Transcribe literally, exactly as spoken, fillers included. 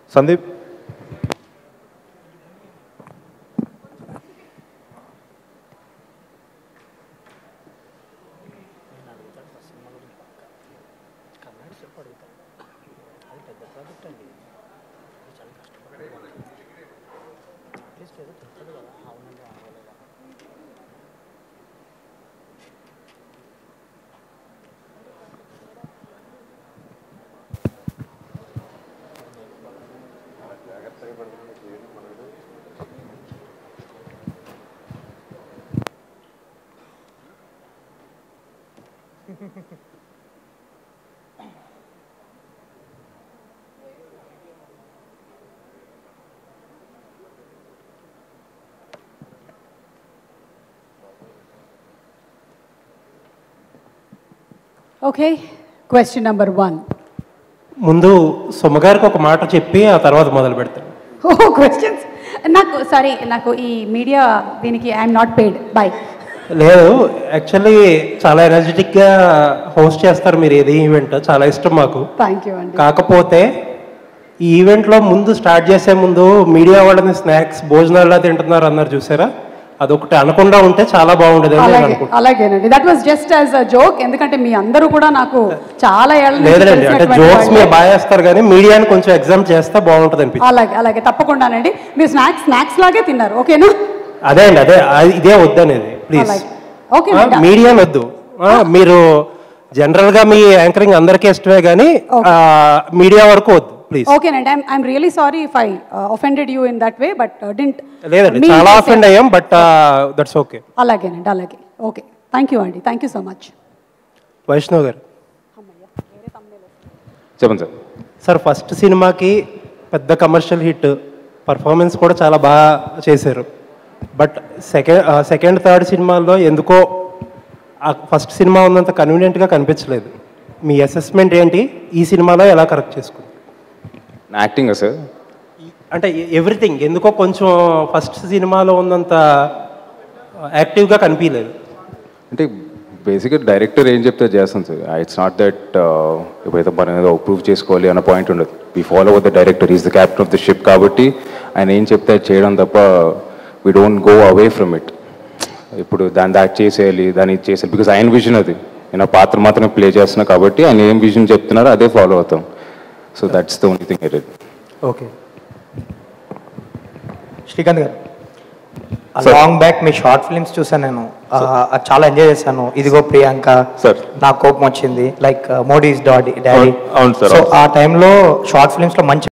Sandeep. Okay, question number one. ముందు సుమగారికి ఒక మాట చెప్పి ఆ తర్వాత మొదలు పెడతాను. ఓ క్వశ్చన్స్ నాకు సారీ, నాకు ఈ మీడియా దీనికి ఐఎమ్ నాట్ పెయిడ్. బాయ్. లేదు, యాక్చువల్లీ చాలా ఎనర్జెటిక్గా హోస్ట్ చేస్తారు మీరు ఏది ఈవెంట్, చాలా ఇష్టం మాకు. థ్యాంక్ యూ అండి. కాకపోతే ఈ ఈవెంట్లో ముందు స్టార్ట్ చేసే ముందు మీడియా వాళ్ళని స్నాక్స్ భోజనాల్లో తింటున్నారు అన్నారు చూసారా, అదొకటి అనకుండా ఉంటే చాలా బాగుండేది. అలాగేనండి, that was just as a joke. ఎందుకంటే మీ అందరూ కూడా నాకు చాలా లేదండి, అంటే జోక్స్ మీరు బాగా చేస్తారు కానీ మీడియాని కొంచెం ఎగ్జామ్ చేస్తే బాగుంటుంది అనిపించింది. అలాగే అలాగే తప్పకుండానండి. మీరు స్నాక్స్ స్నాక్స్ లాగే తిన్నారు, ఓకేనా? అదే అండి, అదే ఇదే వద్దనేది ప్లీజ్. ఓకే, మీడియాని వద్దు. మీరు జనరల్ గా మీ యాంకరింగ్ అందరికీ ఇష్టమే కానీ మీడియా వరకు వద్దు ప్లీజ్. ఓకేనండి, I'm I'm really sorry if I offended you in that way, but didn't. లేదండి, చాలా అఫెండ్ అయ్యాం, బట్ దట్స్ ఓకే. అలాగేనండి, అలాగే. ఓకే, థ్యాంక్ యూ అండి, thank you so much. Vaishnav గారు చెప్పండి సార్. సార్, ఫస్ట్ సినిమాకి పెద్ద కమర్షియల్ హిట్, పర్ఫార్మెన్స్ కూడా చాలా బాగా చేశారు. బట్ సెకండ్ సెకండ్ థర్డ్ సినిమాల్లో ఎందుకో ఫస్ట్ సినిమా ఉన్నంత కన్వీనియంట్గా కనిపించలేదు. మీ అసెస్మెంట్ ఏంటి? ఈ సినిమాలో ఎలా కరెక్ట్ చేసుకుంది? యాక్టింగ్ సార్, అంటే ఎవ్రీథింగ్ ఎందుకో కొంచెం ఫస్ట్ సినిమాలో ఉన్నంత యాక్టివ్గా కనిపించలేదు. అంటే బేసిక్గా డైరెక్టర్ ఏం చెప్తే చేస్తాం సార్. ఇట్స్ నాట్ దట్ ఎప్పుడైతే మనం ఏదో ప్రూవ్ చేసుకోవాలి అన్న పాయింట్ ఉండదు. We follow with the director, is the captain of the ship. కాబట్టి ఆయన ఏం చెప్తే చేయడం తప్ప we don't go away from it. ఇప్పుడు దాన్ని దాటి చేసేయాలి, దాన్ని ఇది చేసేయాలి, బికాజ్ ఆయన విజన్ అది. నేను పాత్ర మాత్రమే ప్లే చేస్తున్నా కాబట్టి ఆయన ఏం విజన్ చెప్తున్నారో అదే ఫాలో అవుతాం. So that's the only thing I did. Okay, Srikanth గారు, లాంగ్ బ్యాక్ మీ షార్ట్ ఫిల్మ్స్ చూసాను నేను, చాలా ఎంజాయ్ చేశాను. ఇదిగో ప్రియాంక సార్, నాకు కోపం వచ్చింది, లైక్ మోడీస్ డాడీ డాడీ. అవును సార్. సో ఆ టైంలో షార్ట్ ఫిల్మ్స్లో మంచి